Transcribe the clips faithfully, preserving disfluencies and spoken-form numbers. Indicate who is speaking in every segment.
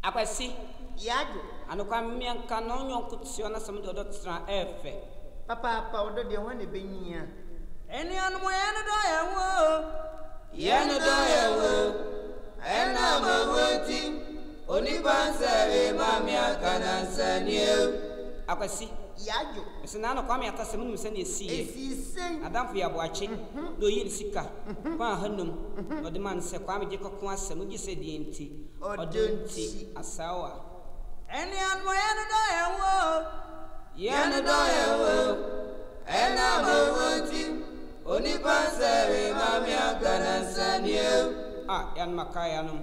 Speaker 1: Akwasi.
Speaker 2: Yajo.
Speaker 1: Ano kwa mimi anka no nyonkutio na sem de odotra efe.
Speaker 2: Papa pa odo de ho ne benyia.
Speaker 1: Eni anu mo ye no do ye wo. Ye no do ye wo. Ena mo woti. Oni bansere mami akana sanie. Akwasi.
Speaker 2: Yajo.
Speaker 1: Ese na no kwa me atasem no se na esi.
Speaker 2: Esi sen.
Speaker 1: Adamfo ya boache. Do yi sika. Kwa hanum. No de man se kwa me je kokko asem gi se di enti. Odonti asawa. Eni an mo ye no do ye wo. Ye no do ye wo. Ena mo woti. Oni bansere mami akana sanie. Ah, yan makaya no.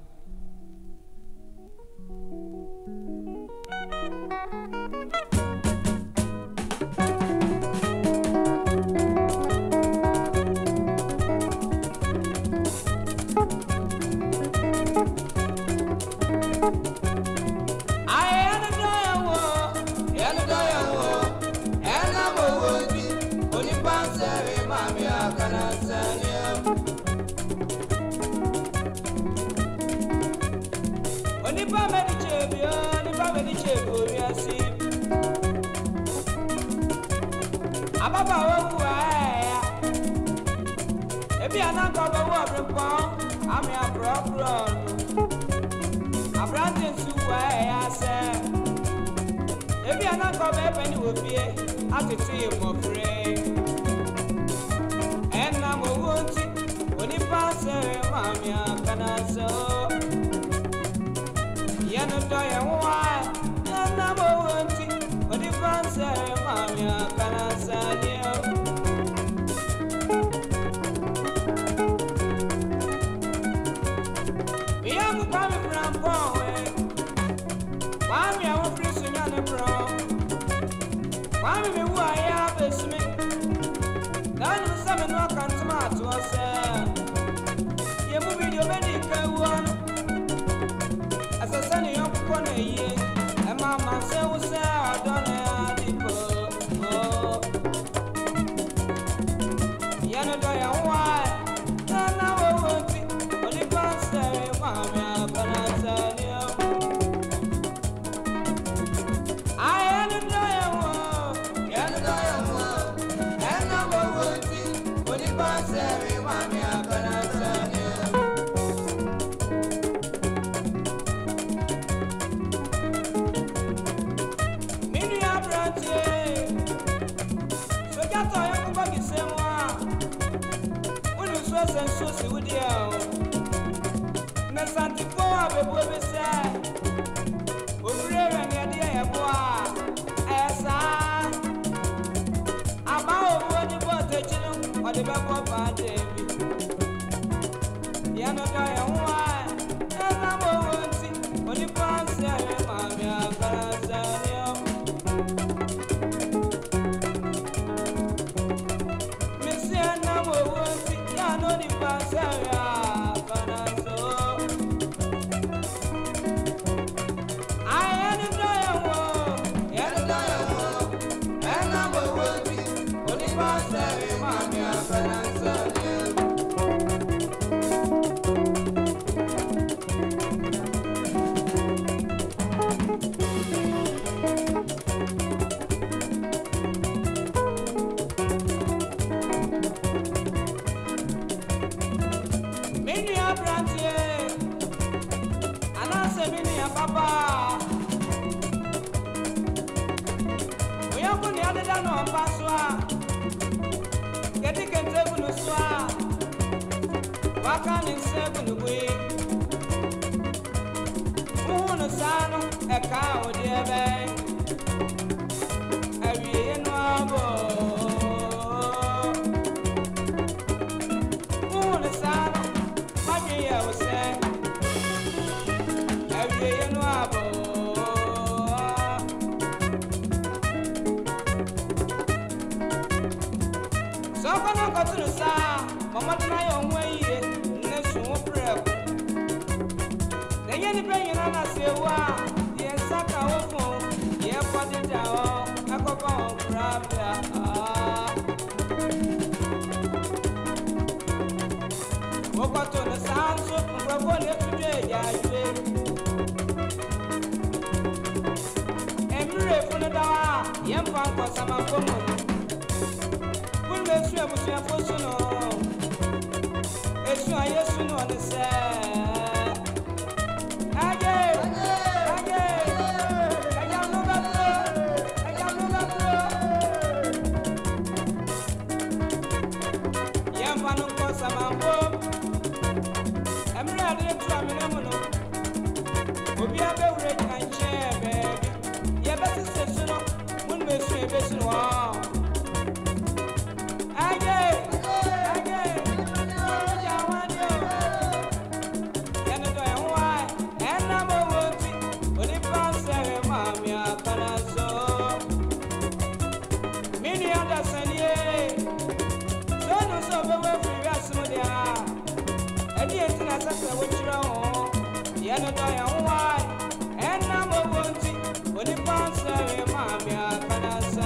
Speaker 1: Ababa wo wa ebi ananko bo wo brepon ami abrabro abrante su wa ya se ebi ananko be pani wo fie atete mo fre enna mo wonti oni passe mami akana so yano do ya wa enna mo wonti oni passe mami akana so Yampa sama pomo. When the swim was your personal. It's why yes, you know the sad. Again, again, I got no better. I got no better. Yampa no sama pomo. I'm ready to try me. Obi abewure kan che baby. Ye better say so. Mun me so e be so wow. Aye. Aye. Ya wan yo. Ya no do e why. En na mo woti. Oni pass e ma mi akara so. Mini understand ye. So no so be we free as no dia. Edi etina sa se wo chira o. Ya no do e why. En na mo woti. Oni pass e ma mi akara so.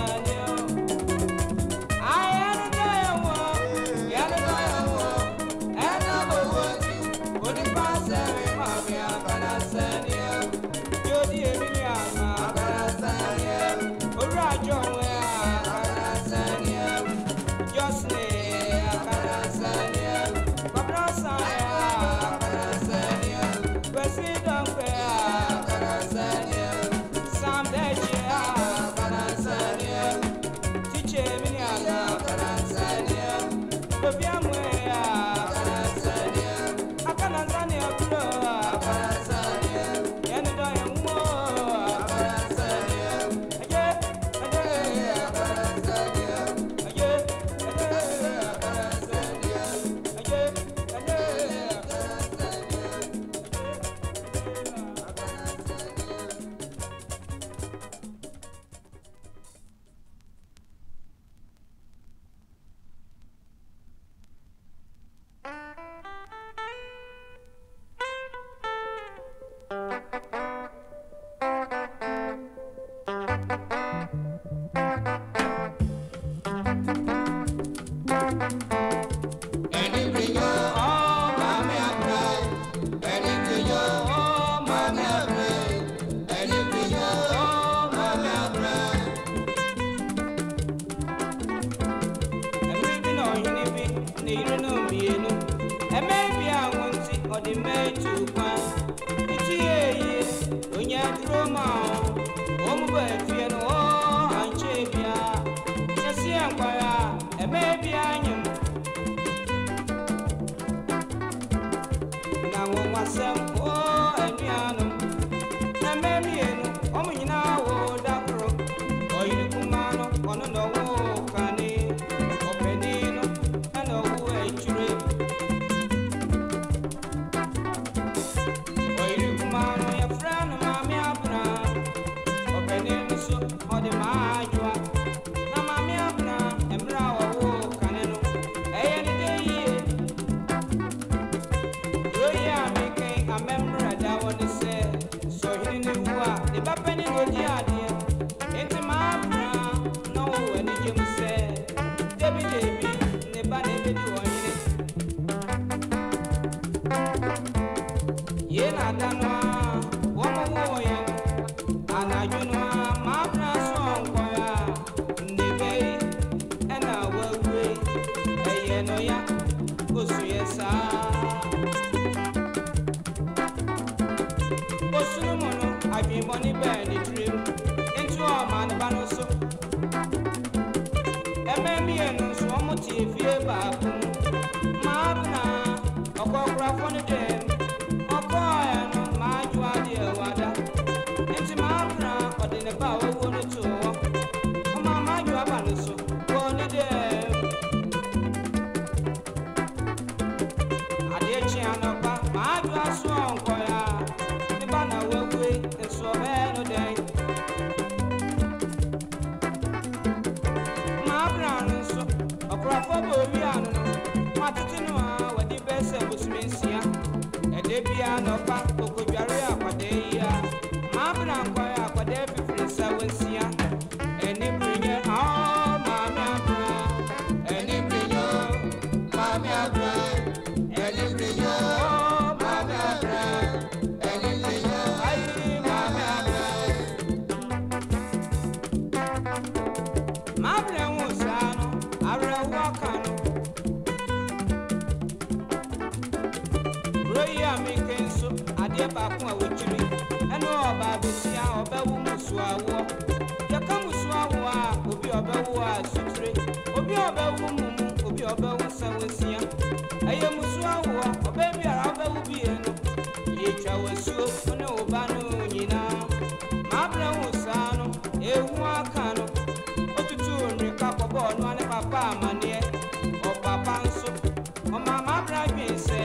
Speaker 1: ye ba ko a wochiri eno oba besia obawu musuawo yaka musuawo a obi obawu a sutre obi obawu mumu obi obawu sawensia aye musuawo oba biara obawu bi eno ye twa wasuo one oba no nyina mabra wusano ehu aka no otutu onrika kobo no ane papa amane o papa nso o mama bra gbense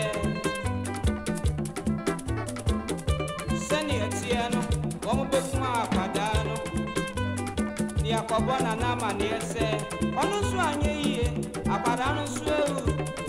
Speaker 1: seni etie no wo mo beku apada no ni akobo na na amane ese onu so anye yie apada no so ewu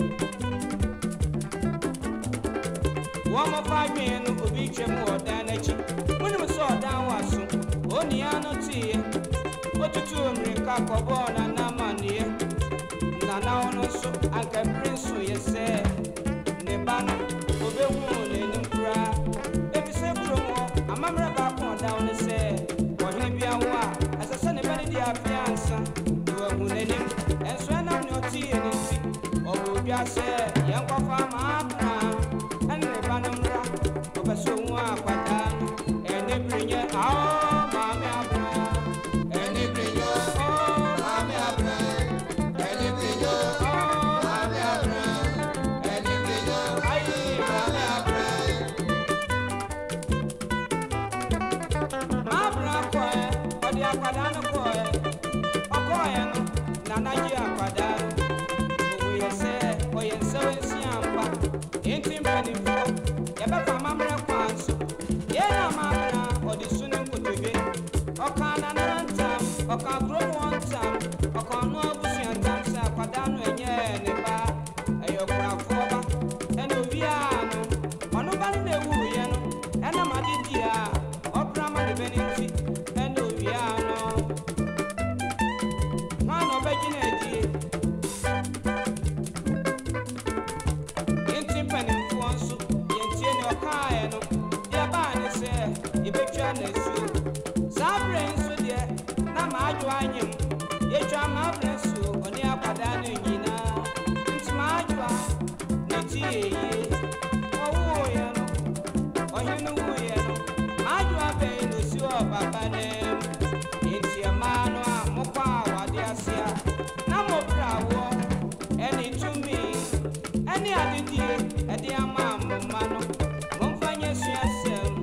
Speaker 1: wo mo fa gben no obi twem odan na chi munum so odan waso oni ano tie otutu onrika kobo na na amane na na ono so anka prince yese ne bano obewu ne nimpra ebise promo amamra ba ko down se ohwe bia ho a asase ne bani dia fiansa wo hu ne nim enso na no tie ne si obo bia se yankwa fa ma bra ene bano mra obeso hu akwata ene brinye awo ma me abra ene brinye o ma me abra ene brinye o ma me abra ene brinye ai ma me abra ma bra ko e odi akwada no ko e oko e no na na ji akwada o ye se o ye se o si amba enti mpani fo ye ba fa mamra kwanso ye na mamra odi sunu nkotobe oka na na ntam oka grow one time oka no abusu ntam se akwada no enye ne ba ayo krafo ba eno bia no ono ba ne wu ye no ena madidia opra ma de beniti eno bia no ma no be gina di enti mpani fo nso ye tie ne oka ye no ye ba ne se ye betwa na su sabre nso de na ma adwo anyem ye twa ma bre su oni akwada no nyina enti ma adwo ne tie ye owo ye no ohe no wo ye no ma adwo be no si o baba ne enti ma no a mo kwa wade asia na mo brawo eni tumi eni adidie edi ama mo ma no mo mfanye suasem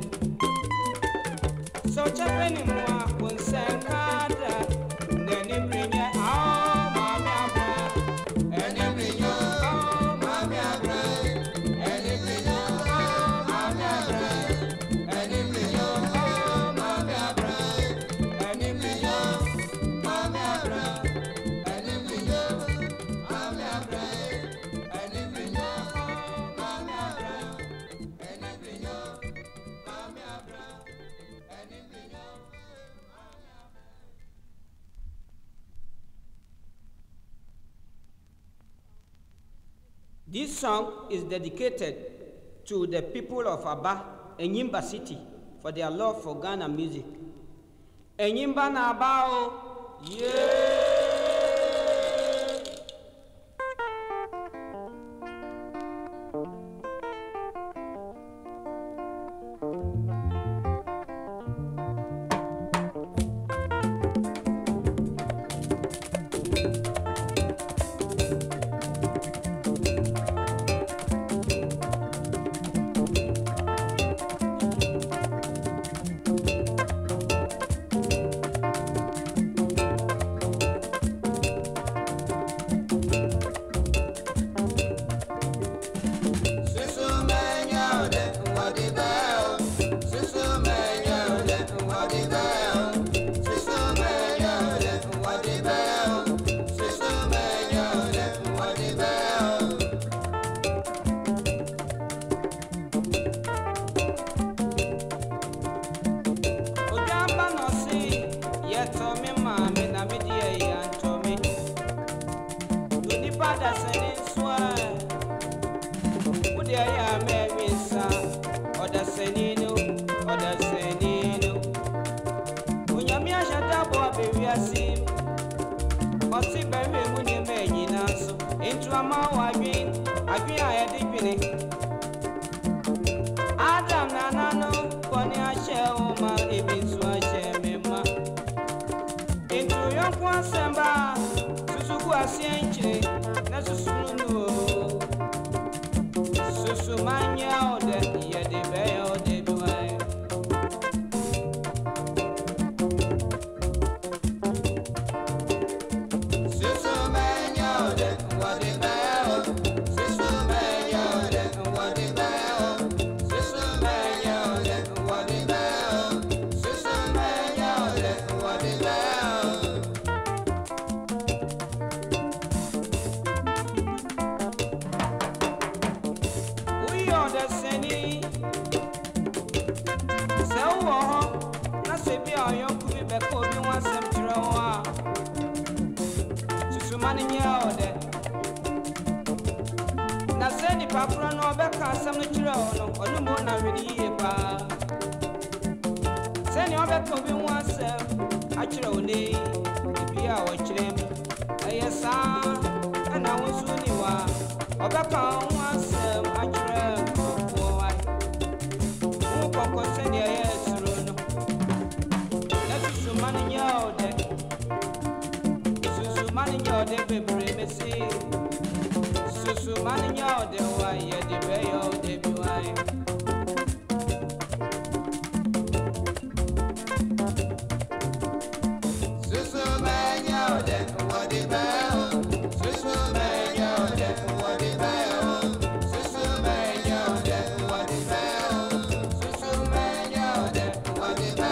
Speaker 1: so chapeni mwa konsenkada neni brinye ah mama abra eni brinye ah mama abra eni brinye ah mama abra eni brinye ah mama abra eni brinye mama abra eni brinye mama abra eni brinye mama abra eni brinye mama abra eni brinye. This song is dedicated to the people of Aba, Enyimba City, for their love for Ghana music. Enyimba na Aba o, yeah! Adam na na mani nyode na seni papro no beka asam no kire ono onu mo na hwedi ye pa seni obeka obi ho asem a kire oni bia wo kire mi ayesa ana wonsu ni wa obeka ho asem a kire ko wa mo kokko seni ayesuro no na susu mani nyode susu mani nyode bebre mesi susu mani nyode wa ye de be yo de bi wa susu mani nyode wa de be susu mani nyode wa de be susu mani nyode wa de be susu mani nyode wa de be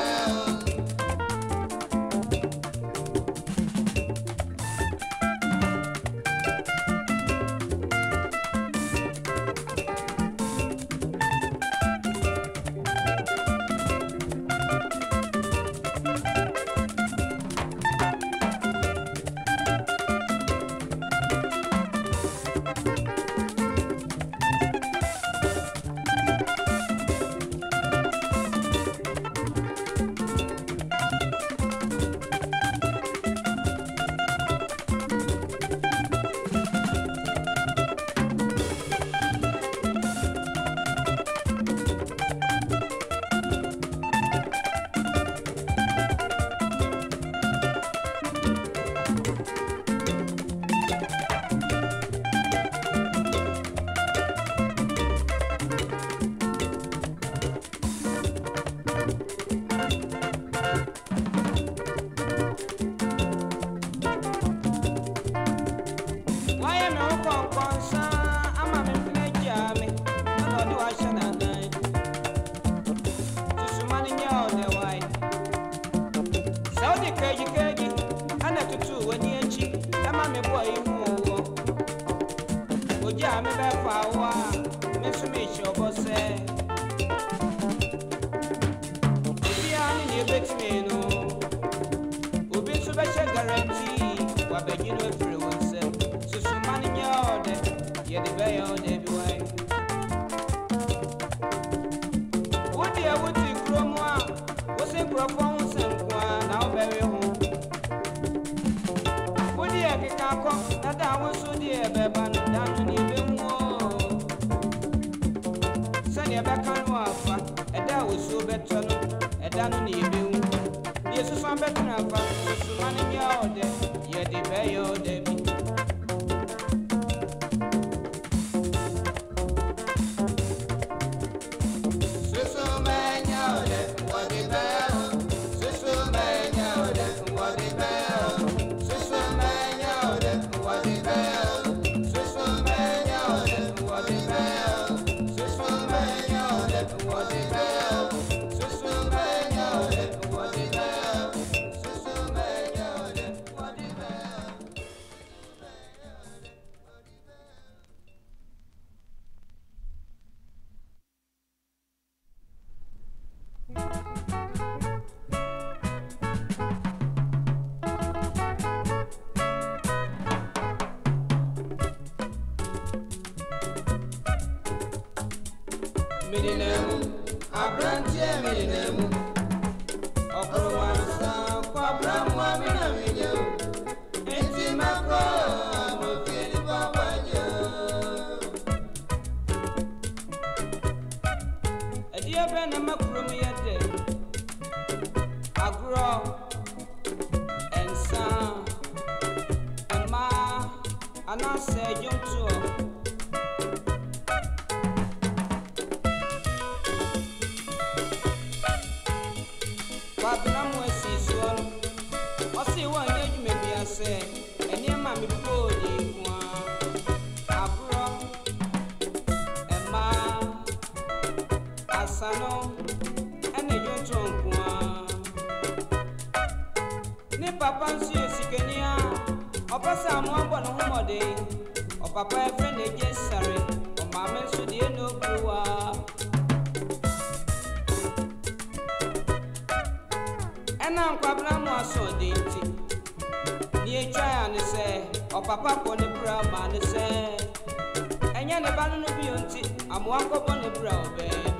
Speaker 1: o papa ko ne bra ma ne se enya ne ba no bi onti amoa ko bo ne bra o baby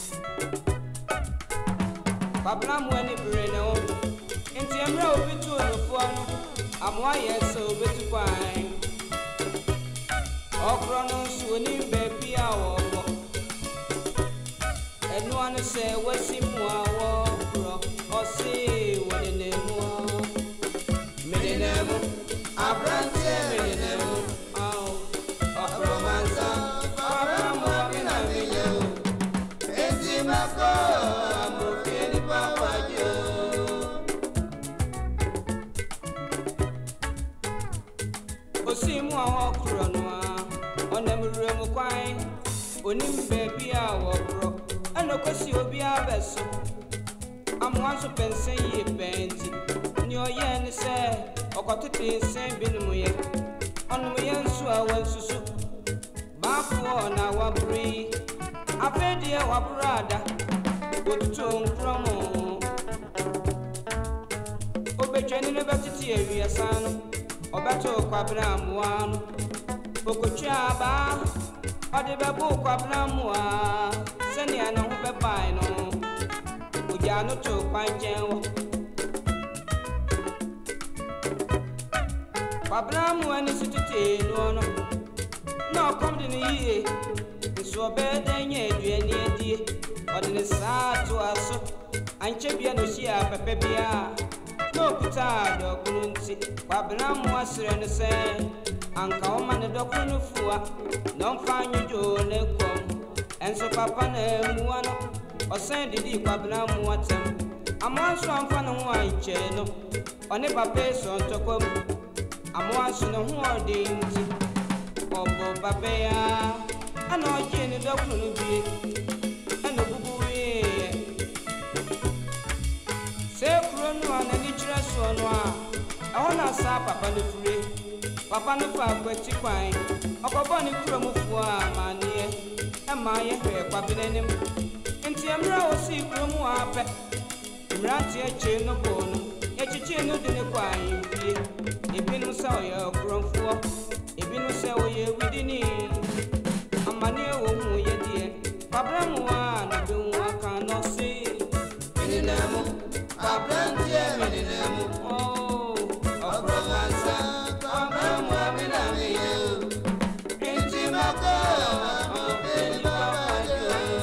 Speaker 1: babla mo ani bre ne o enti emra obi tu no fo no amoa yes o betu kwan okro no su ni baby awo enu an se wasi mu awo bro o si woni ne mu me ne mu abrante me ne mu au okro manza para mo mi na mi yo enti mako mo keni papa jo o si mu awo kro no onem remu kwan onim baby awo bro ano kwesi obi abeso amwanso pensen ye benti ni oye ni se okotete sen binu ye onu ye nsu awansusu bafo na wabri afedie wabrada otuto nkromo obetweni ne betiti ewiasano obeto kwabra amwano okotwa ba ode bebo kwabra amwa sani ana ho bebai no oja no to kwanjen Babram when is it no no no come to ye so bed and ye do any idea or the sad to us and chebia no shia pepebia no kuta dog grunty Babram was and say Anka woman the dog no fua don't find you do ne come and so papa ne muano or send the Babram watem I'm one swam fan on one channel on a papace on to come Amwaso no ho odinti obo babea ana oje ni dokunu no bi ana bubu we se kuro no ana ni kire so no a ahona sa papa no fure papa no fa kwati kwan okobo ni kuro mu fu a manie e ma ye hwe kwabenenim enti emra o si kuro mu ape emra tie che no bo no echichi no de ne kwan fie Ebinu sa oya okronfo ebinu sa oya widini amani wo mu ye die Abraham wa na be wa kan no se meninamu Abraham die meninamu oh Abraham sa Abraham wa menami yo enti mako obeni papa yo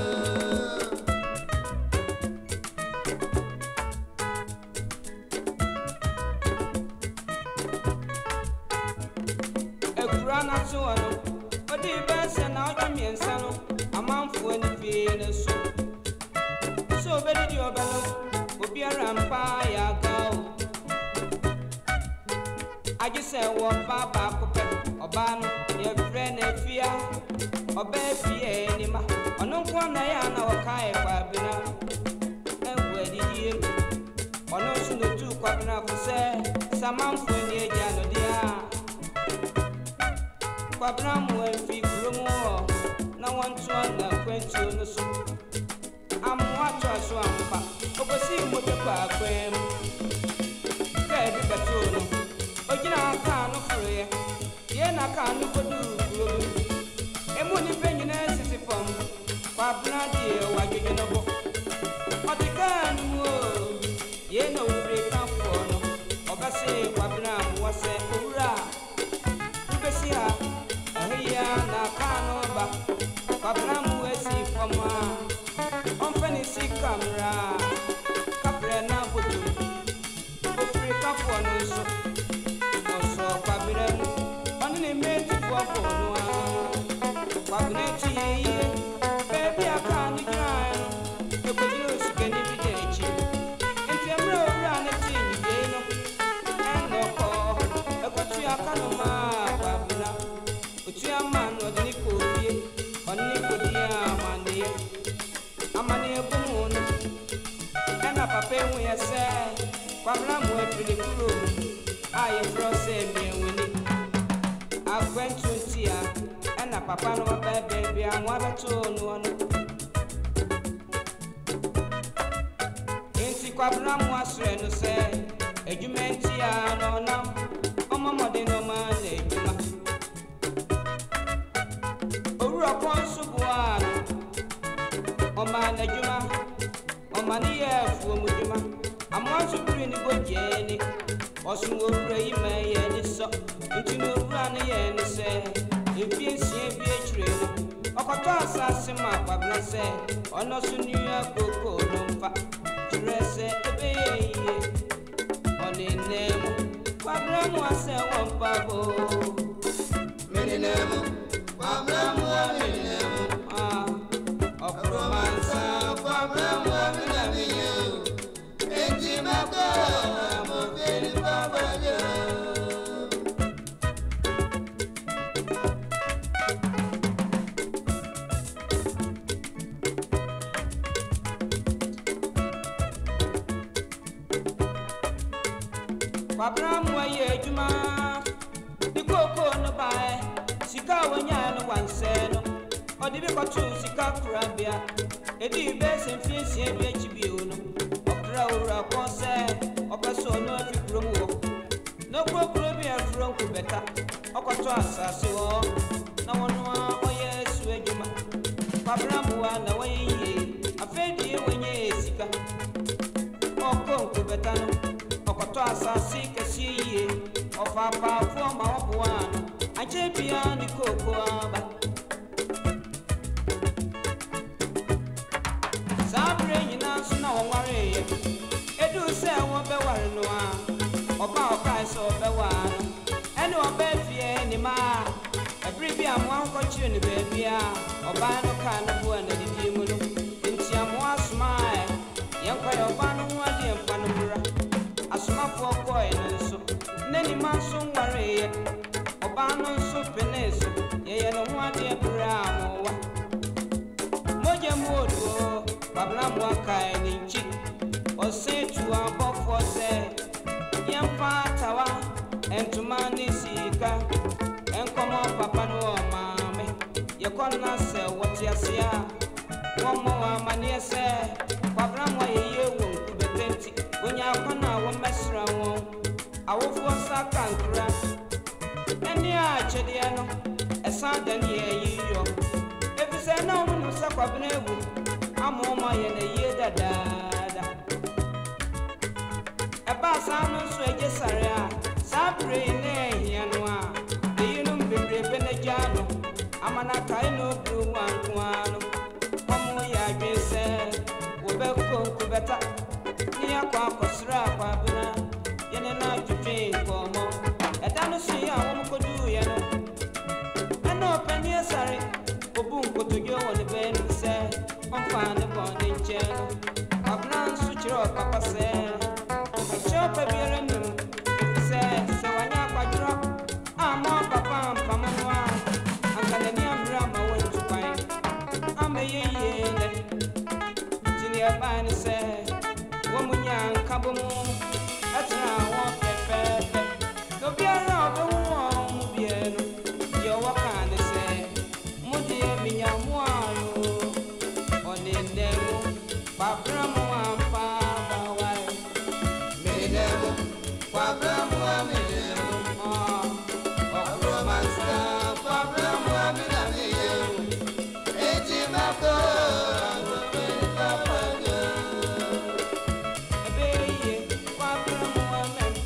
Speaker 1: Rana so no odi bese na odwemi ensano amanfo ani fie so so bedi di obelo obi arampa ya gao aji se wo baba kope oba no ye friend efia oba fie ni ma ono nko na ya na wokae kwa bina ewe di die ono so no tu kwa bina fo se samanfo ni eja no dia Abraham when fi gromo na want to na kwento no so am watch so ampa obosi mo te kwa kwem ka bi beto no ogina aka no fure ye na ka no kodu gromo e mo ni penyi na sisi pom kwa bradi e wa jeje no bo odika no ye no fure ka fo no obase kwa Abraham wase owura ubesi ha ya na kanoba Abraham wesi fama on feni si camera kapre na bodu ofri kapo no so oso kwabire on ni meti fo fo no kwabire ti ye baby aka ni gran e ko jiro sikeni bidechi enti amra owura na ti ni de no eno ko e ko tu aka no ma kwabira Utia man odini kodie onni kodia amane amane bumun ena papa enwe yese kwabra mo efiri kuro aye frose mi enweni akwentu tia ena papa no bebe bi anwa beto no ono enti kwabra mo asre no se ejumenti ya no nam Mama Modino Man, Ura Consubuan, Oman Juma, Omania Fumujima, I'm also pretty good Jenny, or some will pray may and so, into no run and say, if you see a train. Okotasa sima babla se ono sunu ya koko nomfa trese ebe oni nemu babla mu ase wonpa bo meni nemu babla mu meni nemu ah okromansa babla mu meni nemu Enyimba ko mo feri babla Babram waye juma di koko no bae sika wanya no wanseno odi bi kotu sika krabia edi be se fiensie bi achibio no okra ora konse opeso no afipro mu no kokro bi afro ku beta okoto asase wo na wono oye su ejuma babram wa na waye yi afedi wenye sika okon ku beta no okoto asasi kesiye ofa pa fo ma oboan aje bia ni koko aba sabre nyina so na wonware ye edu se won be ware no a oba okai so be ware ene oba fie ni ma ebri bia mo anko chire ni be bia oba no ka no bo na didi mu no nti amo asma ye kwa oba no ho ade empa no bura asuma for boy no so nani man so ware ye oba no so peneso ye ye no ho ade bura mo wa moje modo babla mo kai ni chi o se tu abofo se ye patawa entuma ni sika enkomo papa no mame ye konna se woti asia womo amane se babla mo ye ye wo kubetenti onya kona wo mesra won awofo sakankra eni a chede no esa dan ye yiyo efise na wo no sakwabena ebu amoma ye na ye dadada eba sa no so eje sare a sabre na ehia no a eyinu bebre be na jano amana kai no bru wankwa no omo ya gbese wo be ko kubeta Nia kwa kosra kwa buna yene na jupe komo edanu si ya wo mkodu ye no eno pani sare obun kotojo woni be ni se onfa ne boni cheno abnan su chiro papa se chopa biere num se se wanya kwa jiro amo papa pamanwa ankane ni amra ma wo tupai ame ye ye ne tini abani se womunya nkabomu atra wo pepe no biara obo wo mu bienu ye waka ne se mudi eminya mu ayo onendemu babra mu ampa bawai menemu babra mu amenemu ah okro masta babra mu amenemu Enyimba ko Baba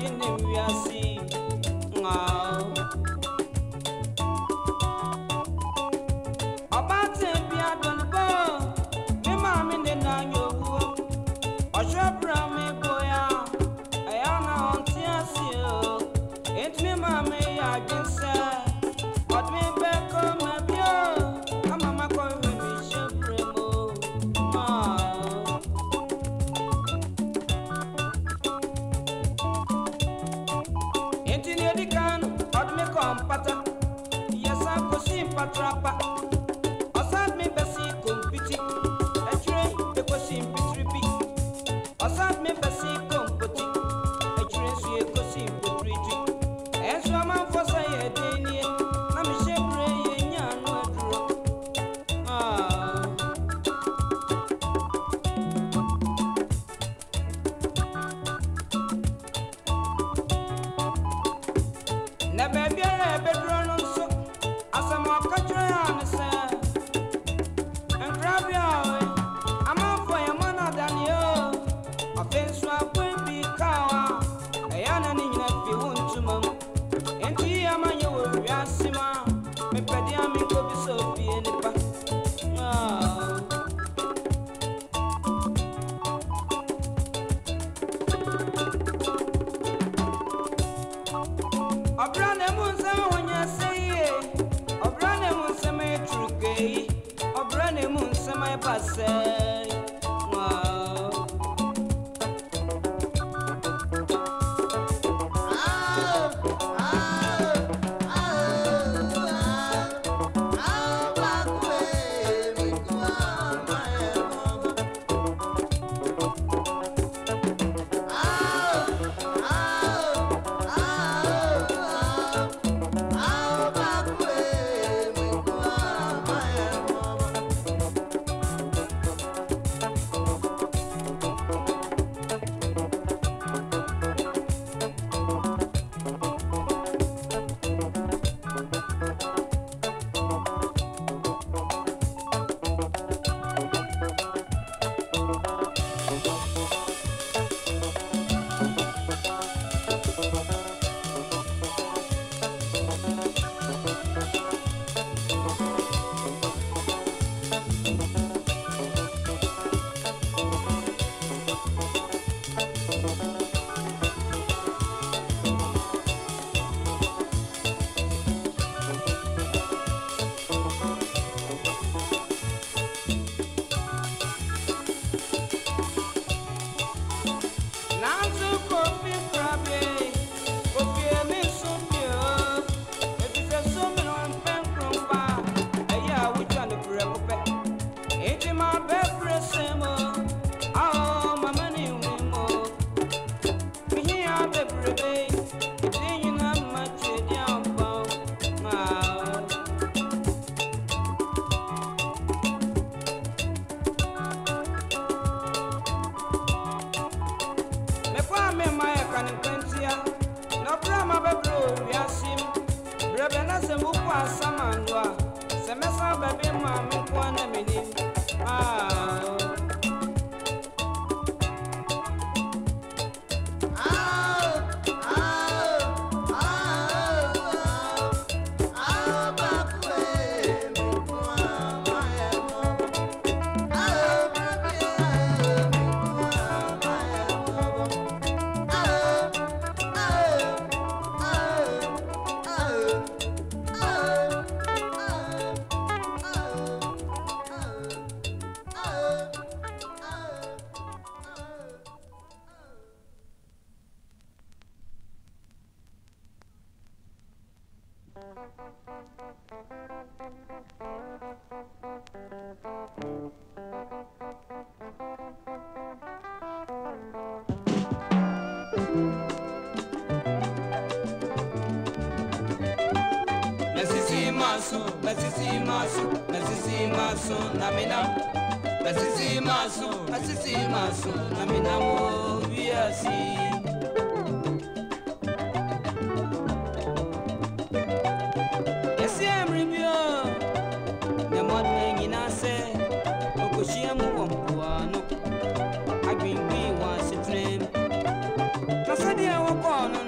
Speaker 1: Nasadia wako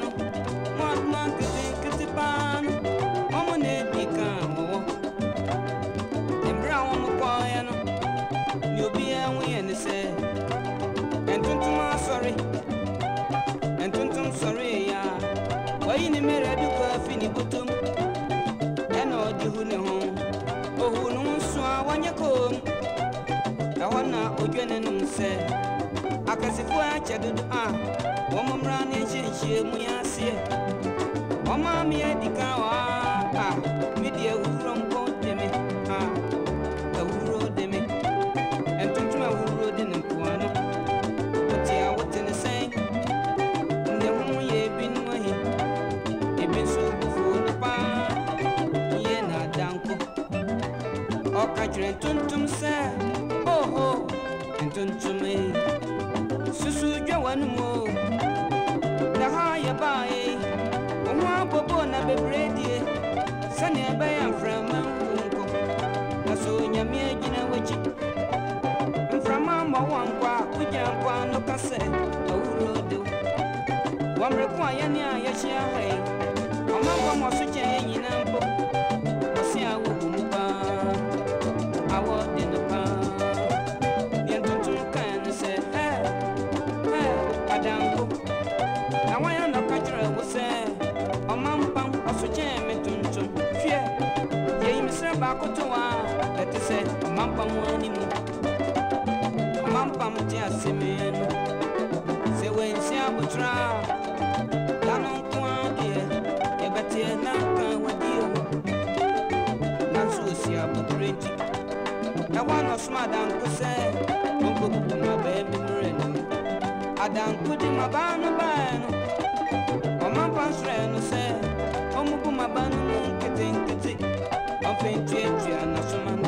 Speaker 1: say, I can see for a chatted ah, woman running, she, we are see. Oh, mammy, I declare, ah, media who don't go to me, ah, the who rode me, and took my who rode in the piano. But yeah, what in the same? The woman ye been away, it been so before the bar, ye not down. Oh, catcher and tuntum say, oh, ho, and tuntum me, Susu Joan Mo, the higher by. Bobo na bebredi sani abaya mframa nko naso nyame agina wachi mframa ma wankwa uja kwa no kase awuro de wamre kwa yani ayashia hai amamba mo so che nyina mpo osi awo mupa awo de no pa yentu kan se eh eh adanko na waya no kachira wo se Mampam, a switching me to fear. Ye, Mister Bacotoa, let us say, Mampam, one more. Mampam, just a man. Say, when Siabutra, Danon Quan, dear, a better than with you. That's what Siabutriti. The one of smart uncle said, Uncle, my baby, I don't put in my banner. Mamma Sreno said, Omubu Mabanu, Kitty, Kitty, of Intia, National.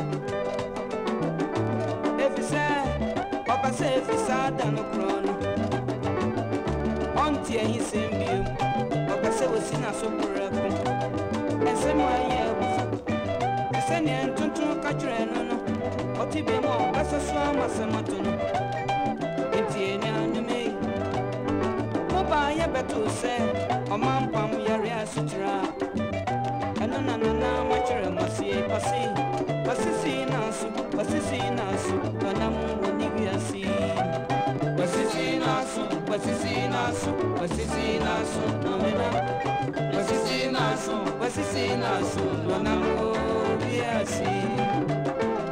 Speaker 1: If he said, Papa said, if he sat down a crown, Auntie, he sent you, Papa said, was in a super and somewhere, yeah, the sending and Tuntu Catrano, or Tibimo, that's a swam as a matono. Intia, me. Mobile, better say. O mampam yare asitra anana na machira masi pasi pasi nasu pasi nasu anamu wonibiasi pasi nasu pasi nasu pasi nasu amena pasi nasu pasi nasu anamu biasi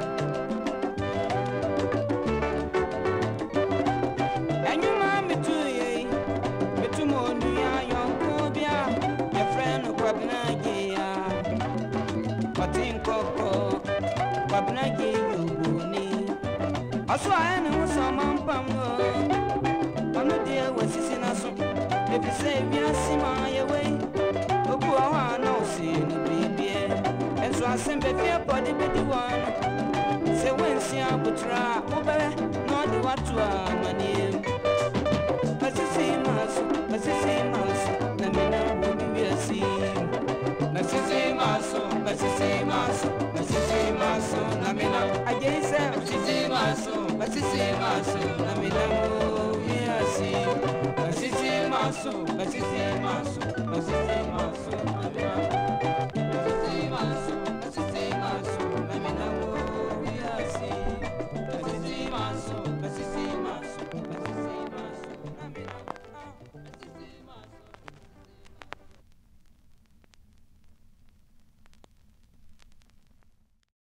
Speaker 1: So I know some mampam. On the dear was his in us. If you say, yes, see my way. Oh, I know, see the baby. And so I sent a fair body, baby one. Say, when see I would try, oh, not the what to my name. But you see, Mass, but you see, Mass, the men will be a scene. But you see, Mass, but you see, Mass, but you see, Mass, Namina. I guess I'm see, Mass. Basisi maso na milango miasi basisi maso basisi maso